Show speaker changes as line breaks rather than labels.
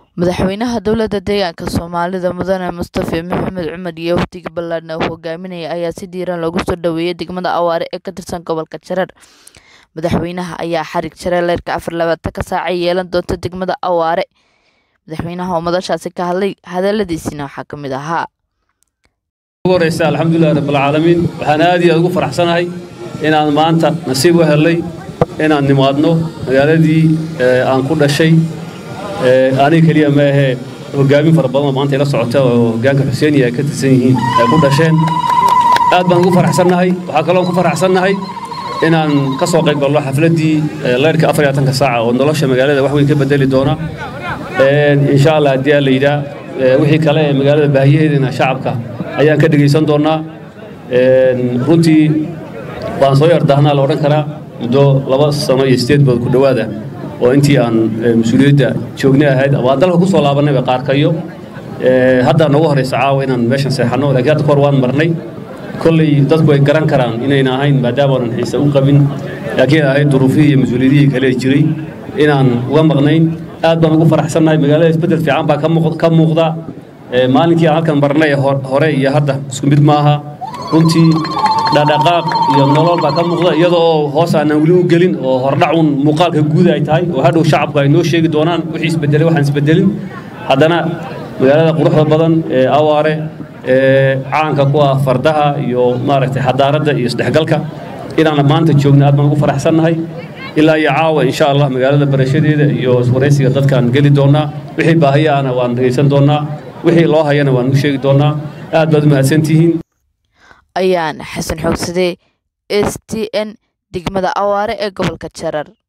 madaxweynaha dowladda deegaanka Soomaalida Mudane Mustafa Maxamed Cumar iyo wafdiga ballaadhna uu hogaaminayay ayaa si diiran loogu soo dhaweeyay degmada Awaare ee ka tirsan gobolka Jarar. Madaxweynaha ayaa xarig jaray leerka 24 saac yeelan doonta degmada Awaare. Madaxweynaha oo madashaasi ka hadlay hadaladiisina waxaa ka mid ahaa
alxamdulillahi rabbil caalamiin waxaan aad iyo aad ugu faraxsanahay inaan maanta nasiib u helay inaan nimaadno magaaladii aan ku dhashay aniga kaliya ma ahe hogaamin fara badan maanta ila socota oo hogaanka Xuseeni ay ka tirsan yihiin ay ku dhasheen aad baan ugu faraxsanahay waxa kale oo ku faraxsanahay inaan ka soo qayb galno xafladii leerka 24 saac oo nolosha magaalada wax weyn ka bedeli doona insha Allah hadii la yiraahdo wixii kale ee magaalada baahiyaheedina shacabka ayaan ka dhageysan doonaa runtii waan soo yardahnaa la oran karaa muddo 2 sano iyo 8 bilood ku dhawaada oo intii aan mas'uuliyadda joognay ahayd ama dalka ku soo laabanay qaarkayo hadda nagu horeysa caawa inaan meeshan seexano laakiin hadda kor waan marnay kulli dadku ay garan karaan inayna ahayn maadaama aan xiisa u qabin laakiin ahayd duruufihii iyo mas'uuliyadihii kale jiray inaan uga maqnayn aad baan ugu faraxsanahay magaalada isbedel fiican baa ka muuqda maalinkii aan halkan marnay hore iyo hadda isku mid maaha runtii dhaqdhaqaaq iyo nolol baa ka muuqda iyadoo hoos aan wali u gelin oo hordhacun muuqaalka guud ay tahay oo hadhow shacabku ay noo sheegi doonaan wixii isbedelay waxaan isbedelin haddana magaalada quruxda badan ee Awaare caanka ku ah fardaha iyo maaragtay xadaaradda iyo isdhexgalka inaan maanta joogno aad baan ugu faraxsanahay ilaa iyo caawa insha Allah magaalada barashadeeda iyo wareysiga dadkaan gali doonaa wixii baahiyaana waan dhageysan doonaa wixii loo hayana waan u sheegi doonaa aad baad u mahadsantihiin
ayaan xasan xoogsade STN degmada Awaare ee gobolka Jarar.